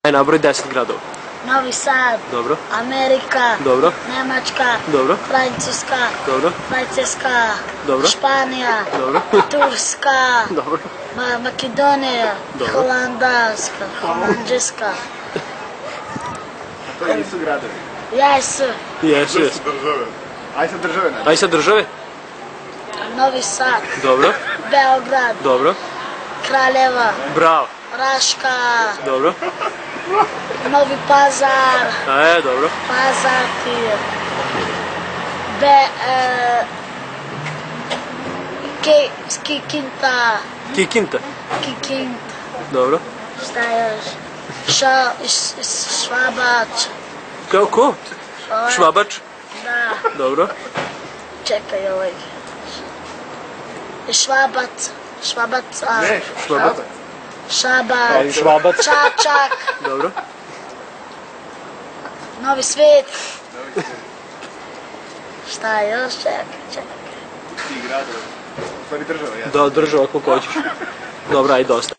Nabroj 10 gradova. Novi Sad, Dobro. Amerika, Dobro. Nemačka, Dobro. Francuska, Dobro. Francuska, Dobro. Španija, Dobro. Turska, Dobro. Makedonija, Dobro. Holandarska, Holandžeska. To nisu gradovi. Jesu, Jesu. Države. Aj sad države ne. Aj sad države. Novi Sad, Dobro. Beograd, Dobro. Kraljeva, Bravo. Raška, Dobro. Novi Pazar, Dobro. Pazarki, Kikinta, Kikinta. Kikinta, Dobro. šta još? Švabač, Kao ko? Švabač. da, Dobro. čekaj ovaj. Švabac, Švabac, Ne, Švabac. Šabac, Švabac. Čačak, Dobro. Novi Svet. Šta još? Čekaj. Ti gradovi. U stvari država, ja. Da, država koliko hoćeš. Dobro, aj dosta.